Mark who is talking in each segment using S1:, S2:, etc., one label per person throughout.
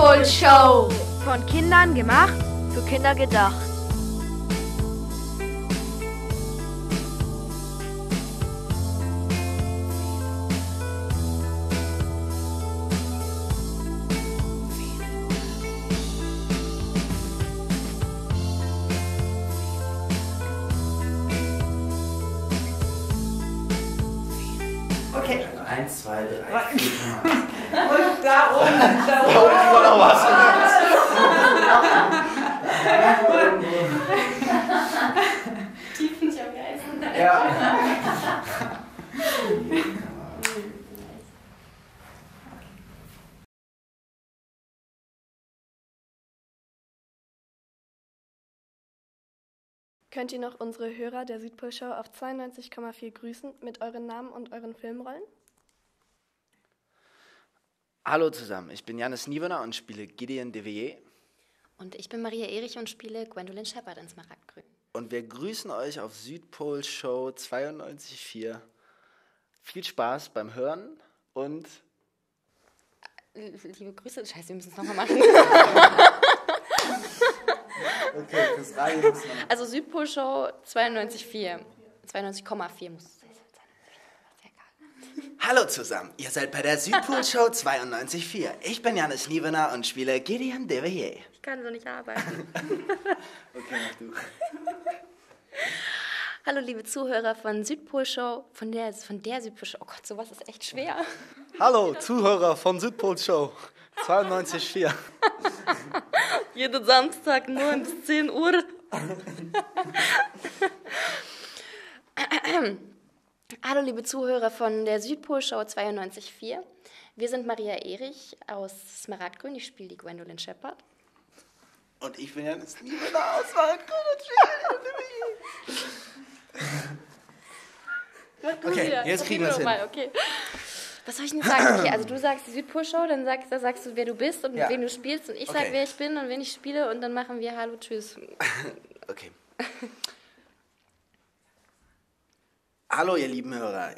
S1: Südpol Show.
S2: Von Kindern gemacht,
S3: für Kinder gedacht.
S4: Okay. 1, 2, 3, 4.
S5: Und da oben.
S4: Da oben war noch was.
S1: Die finde ich am geilsten.
S4: Ja.
S6: Könnt ihr noch unsere Hörer der Südpol-Show auf 92,4 grüßen mit euren Namen und euren Filmrollen?
S4: Hallo zusammen, ich bin Janis Niewener und spiele Gideon de Villiers.
S7: Und ich bin Maria Erich und spiele Gwendolyn Shepard in Smaragdgrün.
S4: Und wir grüßen euch auf Südpol Show 92,4. Viel Spaß beim Hören und...
S7: Liebe Grüße, scheiße, wir müssen es nochmal machen.
S4: Okay, das Radio muss man...
S7: Also Südpol Show 92,4. 92,4 muss es sein.
S4: Hallo zusammen, ihr seid bei der Südpol Show 92,4. Ich bin Janis Niewener und spiele Gideon de Villiers.
S7: Ich kann so nicht arbeiten.
S4: Okay, mach du.
S7: Hallo liebe Zuhörer von Südpol Show, von der Südpol Show. Oh Gott, sowas ist echt schwer.
S4: Hallo Zuhörer von Südpol Show 92,4.
S7: Jeden Samstag 9 bis 10 Uhr. Hallo liebe Zuhörer von der Südpol Show 92,4. Wir sind Maria Erich aus Smaragdgrün. Ich spiele die Gwendolyn Shepard.
S4: Und ich bin Janis Niewener aus Smaragdgrün und spiele Okay, jetzt kriegen wir es hin.
S7: Okay. Was soll ich denn sagen? Okay, also du sagst die Südpol Show, dann sagst du, wer du bist und wen du spielst. Und ich sage, wer ich bin und wen ich spiele. Und dann machen wir Hallo, Tschüss.
S4: Okay. Hallo, ihr lieben Hörer.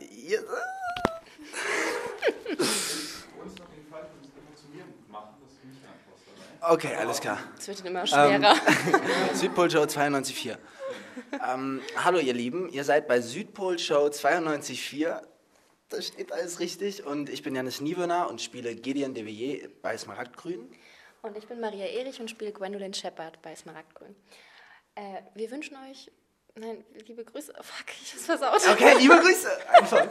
S4: Okay, alles klar.
S7: Es wird immer schwerer.
S4: Südpol Show 92,4. Hallo, ihr Lieben. Ihr seid bei Südpol Show 92,4. Da steht alles richtig. Und ich bin Janis Niewener und spiele Gideon de Villiers bei Smaragdgrün.
S7: Und ich bin Maria Erich und spiele Gwendolyn Shepard bei Smaragdgrün. Wir wünschen euch... Nein, liebe Grüße. Oh, fuck, ich hab's versaut.
S4: Okay, liebe Grüße. Einfach.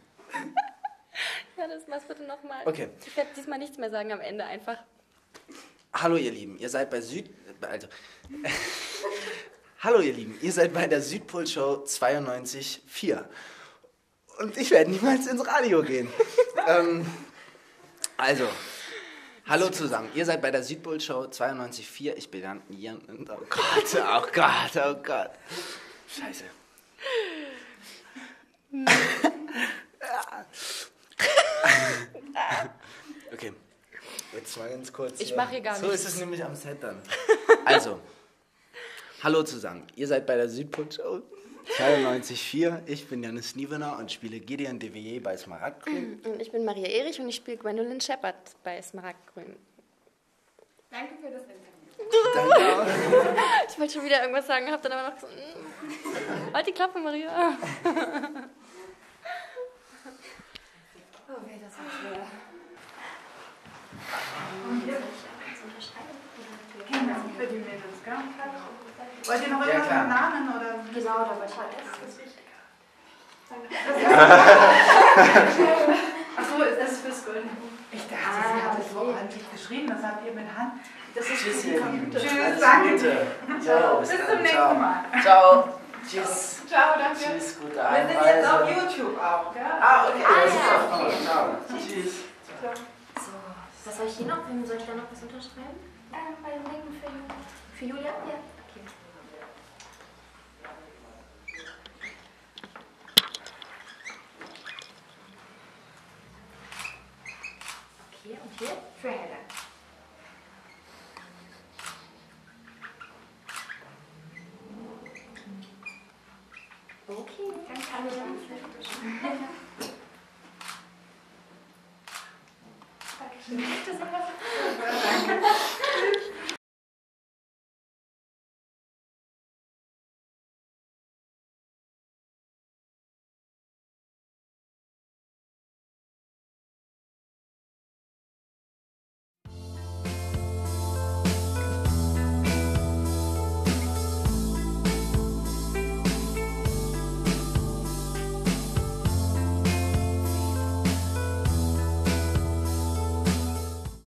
S7: Ja, das machst bitte nochmal.
S4: Okay.
S7: Ich werde diesmal nichts mehr sagen am Ende, einfach.
S4: Hallo, ihr Lieben. Ihr seid bei Hallo, ihr Lieben. Ihr seid bei der Südpol Show 92,4. Und ich werde niemals ins Radio gehen. Hallo zusammen. Ihr seid bei der Südpol Show 92,4. Ich bin Jan. Oh Gott, oh Gott, oh Gott. Scheiße. Okay. Jetzt mal ganz kurz.
S7: Ich mache hier gar nichts.
S4: So ist es nämlich am Set dann. Also, hallo zusammen. Ihr seid bei der Südpol Show 92,4. Ich bin Janis Niewener und spiele Gideon de Villiers bei Smaragdgrün.
S7: Und ich bin Maria Erich und ich spiele Gwendolyn Shepard bei Smaragdgrün.
S1: Danke für das Interview.
S4: Danke.
S7: Ich wollte schon wieder irgendwas sagen, hab dann aber noch so... Halt die Klappe, Maria.
S1: Okay, das war schwer.
S5: Für die Mädels, gell? Wollt ihr noch irgendeinen Namen oder?
S1: Genau, da wollte ich halt erst das Wichtige.
S5: Achso, das ist fürs Golden Buch. Ich dachte, sie hat es so ordentlich geschrieben, das habt ihr mit Hand. Das ist
S4: Tschüss,
S5: für
S4: ihr
S5: die
S4: Lieben.
S5: Tschüss, danke.
S4: Ciao,
S5: Bis zum nächsten Mal.
S4: Ciao. Tschüss.
S5: Ciao, danke.
S4: Tschüss, gute
S5: Wir
S4: Abend.
S5: sind jetzt auf YouTube auch, gell?
S4: Okay. Das ist auch noch. Ciao. Tschüss.
S7: So, was soll ich hier noch? Soll ich da noch was unterschreiben?
S1: Bei dem Denken
S7: Für Julia? Ja. Okay. Okay, und hier?
S1: für Helen.